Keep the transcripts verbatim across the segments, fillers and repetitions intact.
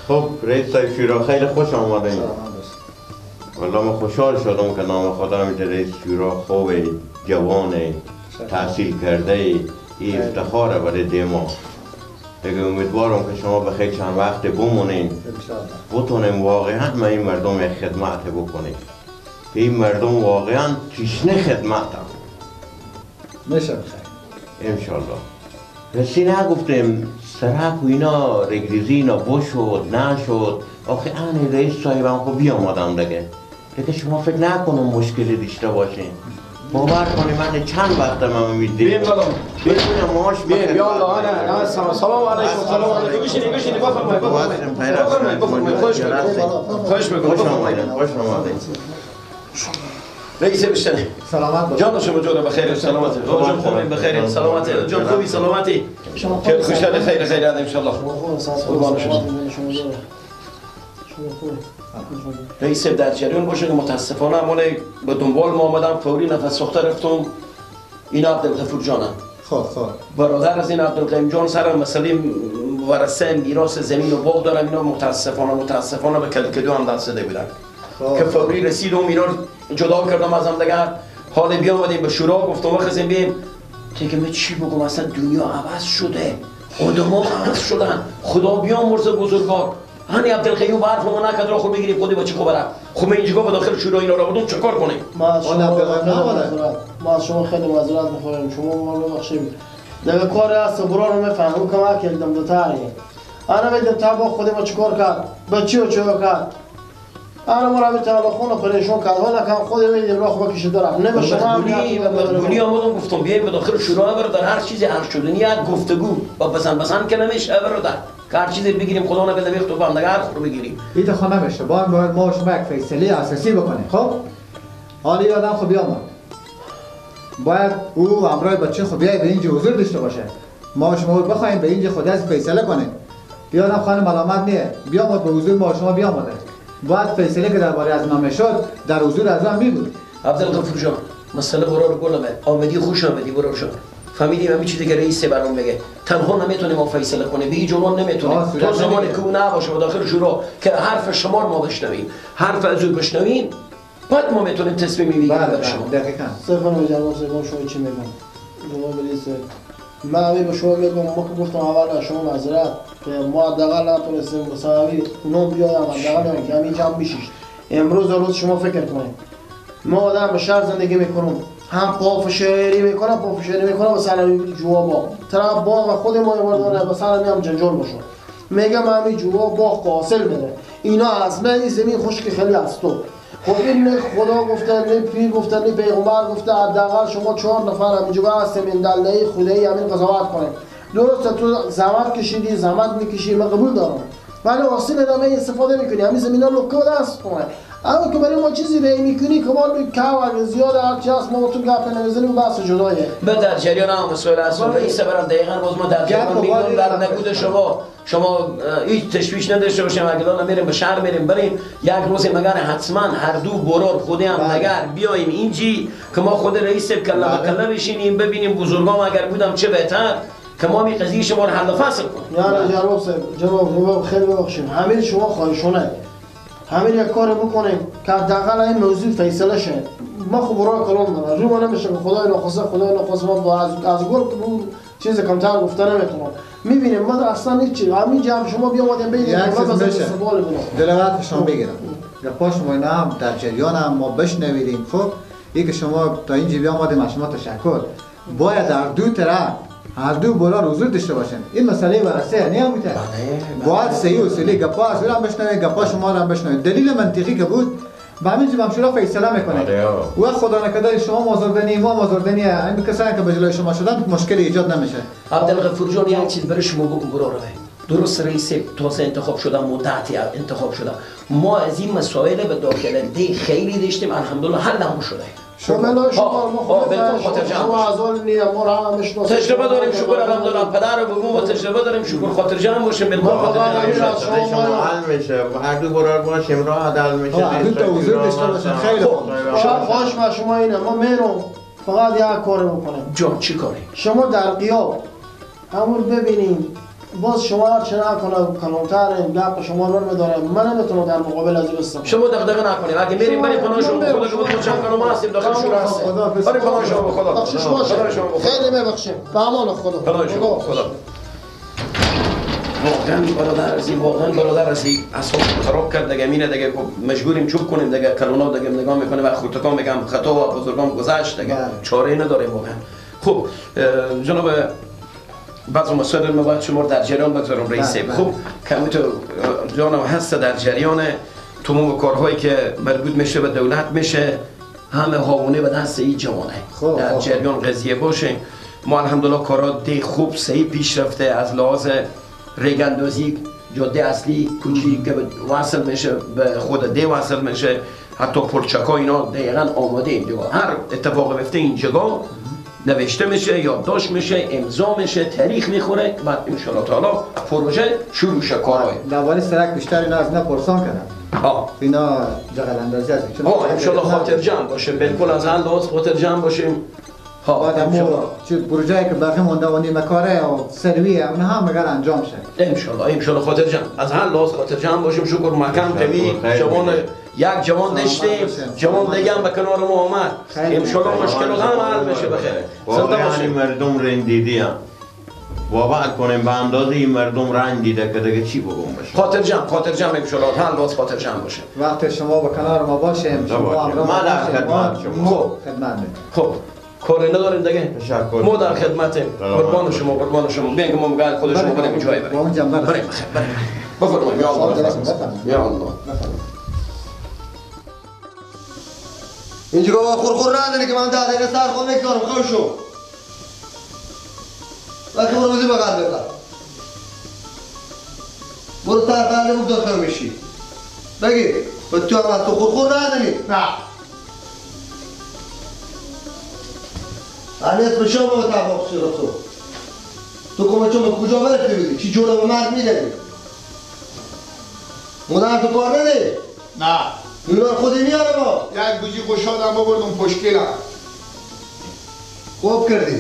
خب رئیس صاحب شورا خیلی خوش آمدین. والله من خوشحال شدم که نام خدا میده رئیس شورا خوب جوان تحصیل کرده ای افتخاره برای دیما. دیگه امیدوارم که شما بخیر چند وقت بمونین بتونیم واقعا ما این مردم خدمت بکنیم. این مردم واقعا تشنه خدمت هم میشه بخیر انشالله. رسی نگفتیم سرک و اینا رگریزی اینا بشد نشد. آخه آن رئیس صاحب هم خب بیامدم دیگه دیگه شما فکر نکنم مشکلی داشته باشین. باور کنی من چند وقت من میدیم بیم بلام بتونم ماش بیم یا الله انا سلام علیکم سلام علیکم بشینی بشینی بفرمایید بفرمایید بفرمایید خوش بگو خوش بگو خوش آمدید خوش آمدید رئیس بشتنی سلامت باش جان شما جان بخیر سلامتی جان خوبی بخیر سلامتی جان خوبی سلامتی خیر خوشحال خیر خیر ان شاء الله قربان شما رئیس در جریان باشه که متاسفانه مال به دنبال ما آمدم فوری نفس سخته رفتم. این عبدالغفور جانم خب خب برادر از این عبدالقیم جان سر مسئله ورثه میراث زمین و باغ دارم. اینا متاسفانه متاسفانه به کلکدو هم دست داده بودن که فوری رسیدم اینا جدا کردم از هم دیگه. حال بیامدیم به شورا گفتم بخزیم بیم که من چی بگم اصلا دنیا عوض شده آدما عوض شدن خدا بیامرزه بزرگوار. هنی عبدالقیوم حرف ما نکرد را خود بگیریم خودی با چی خبره. خب من اینجا به داخل شورا اینا را بودم چه کار کنیم؟ ما از شما ما از شما خیلی معذرت می‌خوایم. شما ما رو بخشید دیگه کاری است برا رو میفهمم کمک کردم دو تایی انا بدم تا با خودم چیکار کرد با چی و چی کرد. انا مرا به تلفن پریشان کرد ولی کم خود میدیم راه خوب کشید دارم نمیشه شما گونی آمدم گفتم بیایم به داخل شورا برادر هر چیزی هر شدنی یک گفتگو با بسن بسن که نمیشه برادر هر چیزی بگیریم خدا نکنه بیخت و بندگار خود بگیریم. این خو نمیشه باید ما شما یک فیصله اساسی بکنیم. خب حالی آدم خو بیامد باید او همراه بچه خو بیای به اینجا حضور داشته باشه. ما شما بخوایم به اینجا خود از فیصله کنیم. بیا آدم خانم علامت نیه بیامد به حضور ما شما بیامده باید فیصله که درباره از نامه شد در حضور از هم میبود. عبدالغفور جان مسئله برا رو گلمه آمدی خوش آمدی برا جان فهمیدیم همین چیزی که رئیس برام میگه تنها نمیتونیم ما فیصله کنیم به این جوان نمیتونیم تا زمانی که اون نباشه و داخل شورا که حرف شما ما بشنویم حرف از او بشنویم بعد ما میتونیم تصمیم بگیریم. بله شما دقیقاً سفر جناب سیبان شما چی میگم جناب رئیس من همین به شما میگم ما که گفتم اول شما معذرت که ما حداقل نتونستیم مثلا همین نام بیایم حداقل که همین جمع بشید امروز روز شما فکر کنید ما آدم به شهر زندگی میکنم هم پافشاری میکنم پافشاری میکنم مثلا جوابا طرف باغ خود ما ورداره مثلا میام جنجال باشه میگم همین جواب باغ حاصل بده اینا از من زمین خشک خیلی از تو. خب این خدا گفته نه پیر گفته نه پیغمبر گفته حداقل شما چهار نفر همینجا هستیم این دلایل خدایی همین قضاوت کنه. درسته تو زحمت کشیدی زحمت میکشی من قبول دارم ولی حاصل نمی استفاده میکنی همین زمینا رو که دست کنه. اما که برای ما چیزی رای میکنی که ما که زیاد هر چی هست ما تو گپ نمیزنیم بحث جدایه. به در جریان هم مسئول اصلا رئیس برام دقیقاً باز ما در جریان میگم در نبود شما شما هیچ تشویش نداشته باشیم اگر میریم به شهر میریم بریم یک روز مگر حتما هر دو برار خودی هم نگر بیایم اینجی که ما خود رئیس کلا به کلا بشینیم ببینیم بزرگام اگر بودم چه بهتر که ما می قضیه شما رو حل و فصل کنیم. یعنی جناب صاحب جناب خیلی ببخشید همین شما خواهشونه همین یک کار بکنیم که حداقل این موضوع فیصله شه. ما خب برای کلام دارم رو ما نمیشه که خدای نخواسته خدای نخواسته ما از از گل چیز کمتر گفته نمیتونم میبینیم ما اصلا هیچ همین جمع شما بیامدیم ببینیم ما بس استقبال بکنیم دلوقت شما بگیرم یا پاش ما اینا هم در جریان هم ما بشنویدیم. خب این که شما تا اینجا بیامدیم از شما تشکر. باید در دو طرف هر دو برار حضور داشته باشن. این مسئله ورثه نمیته باید صحیح اصولی گپا از هم بشنوید گپا شما رو هم بشنوید. دلیل منطقی که بود با همین جواب شورا فیصله میکنه و خدا نکرده شما مازوردنی ما مازوردنی این کسایی که به جلوی شما شدن مشکل ایجاد نمیشه. عبدالغفور جان یک چیز برای شما بگم برا رو درست رئیس تازه انتخاب شده مدتی انتخاب شده ما از این مسائل به داخل دی خیلی داشتیم الحمدلله حل هم شده. شما شما ما شما از اون نیم ما را هم میشناسیم تجربه داریم شکر الحمدلله پدر و بابا و تجربه داریم شکر خاطر جمع باشیم بالکل خاطر جمع شما حل میشه هر دو برار باشیم راه حل میشه هر دو تا حضور داشته باشن خیلی خوب. شما خوش ما شما اینه ما میرم فقط یک کار میکنیم. جان چی کاری؟ شما در قیاب همون ببینیم باز شما هر چه نکنه کلانترین گپ شما رو میداره من نمیتونم در مقابل از بستم شما دغدغه نکنید اگه میریم بریم پناه شما خدا شما خود چند کنم هستیم داخل شورا هستیم بریم پناه شما خدا بخشش باشه خیلی میبخشیم به امان خدا پناه شما خدا واقعا برادر ازی واقعا برادر ازی اصلا خراب کرد دیگه مینه دیگه مجبوریم چوب کنیم دیگه کلونا دیگه نگاه میکنه و خودتکا میگم خطا و بزرگان گذشت دیگه چاره نداریم واقعا خب جناب بعض مسائل ما باید شما در جریان بگذارم رئیسه خب کمیتو جانم هست در جریان تمام کارهایی که مربوط میشه به دولت میشه همه هاونه به دست این جوانه در جریان قضیه باشه ما الحمدلله کارا دی خوب صحیح پیش رفته از لحاظ ریگاندازی جاده اصلی کوچیک که وصل میشه به خود دی وصل میشه حتی پلچکا اینا دقیقا آماده اینجا هر اتفاق بیفته اینجا نوشته میشه یادداشت میشه امضا میشه تاریخ میخوره بعد ان شاء الله تعالی پروژه شروع شه کارای دوال سرک بیشتر اینا از اینا پرسان کردن ها اینا جغل اندازی از ها ان شاء الله خاطر جمع باشه بالکل از هر لحاظ خاطر جمع باشیم ها بعد هم چه پروژه‌ای که باقی مونده و نیمه کاره و سرویه اونها هم مگر انجام شه ان شاء الله ان شاء الله خاطر جمع از هر لحاظ خاطر جمع باشیم شکر مکان قوی جوان یک جوان داشتیم جوان دیگه هم به کنار ما اومد ان شاء الله مشکلات هم حل میشه بخیر واقعا مردم رنجیدی هم باور کنیم به اندازه این مردم رنج دیده که دیگه چی بگم باشه خاطر جمع خاطر جمع ان شاء الله هر لحاظ خاطر جمع باشه وقت شما به کنار ما باشیم شما همراه ما در خدمت شما خب خدمت خب کاری نداریم دیگه تشکر ما در خدمتیم قربان شما قربان شما بیاین که ما مگه خود شما بریم جای بریم با اون جنبه بریم بخیر بریم بفرمایید یا الله یا الله اینجا با خورخور نداری که من ده دقیقه سر خود نکنم خوش شو وقتی برو بزی بغل بکن برو سر بنده بود داخل میشی بگی به تو هم از تو خورخور نداری نه هر اسم شما به تفاق شیر تو تو کمه چون به کجا برفته بودی چی جوره به مرد میدادی مادر تو کار نداری نه نونار خودی میاره با یک گوجی خوشادم ببردم پشکیلم خوب کردی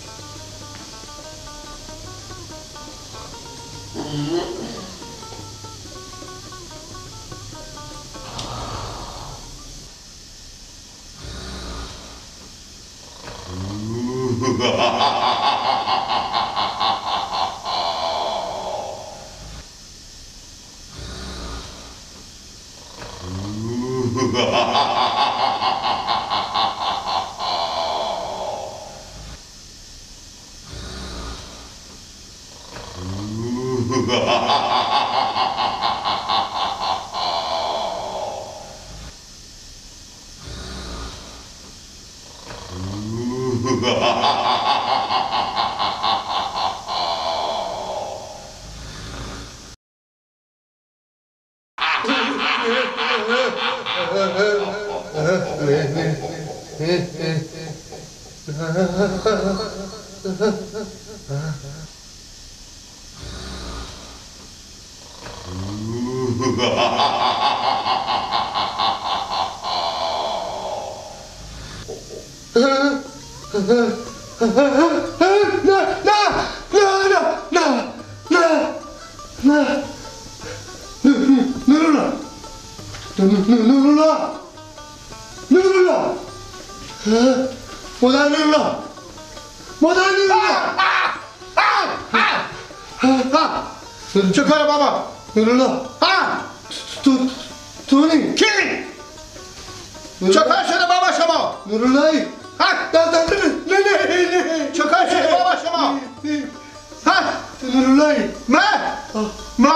چه کاره بابا؟ نورولا ها؟ تو تو نی کی؟ چه کار شده بابا شما؟ نورولایی ها؟ نه نه نه نه نه چه کار شده بابا شما؟ ها؟ نورولایی من؟ ما؟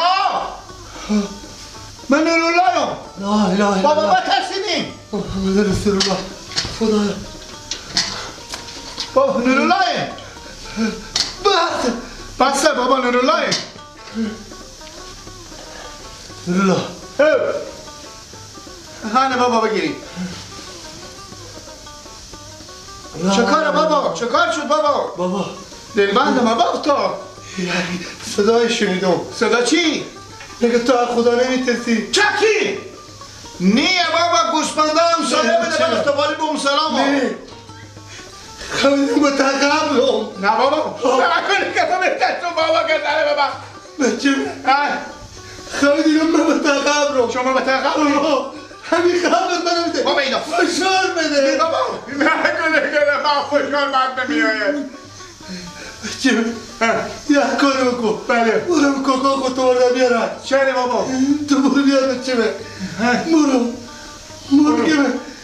من نورولایم لا اله الا بابا الله ما ترسیدیم محمد رسول الله خدا بابا نورولایم بس بس بابا نورولایم نورولا هانه بابا بگیری چه کاره بابا؟ چه کار شد بابا؟ بابا دلبند ما بابا تو صدای شنیدم صدا چی؟ نگه تو از خدا نمیترسی چکی؟ نیه بابا گوسپنده هم ساله بده چرا؟ بده استواری به اون سلام ها نه خیلی متقب رو نه بابا نکنی که تو بهتر تو بابا که داره بابا بچه خیلی رو من متقب رو شما متقب رو همین خبر منو میده بابا اینا فشار بده بابا نکنی که من خوشحال بند نمیاید بچه یه کاری بکن بله برم کاکا خود تو برده بیارن چه بابا تو برو بیار بچه برو برو که